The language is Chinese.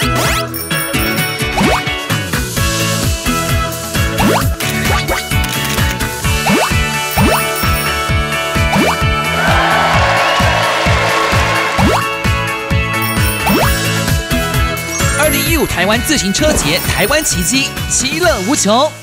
2015台湾自行车节，台湾奇迹，其乐无穷。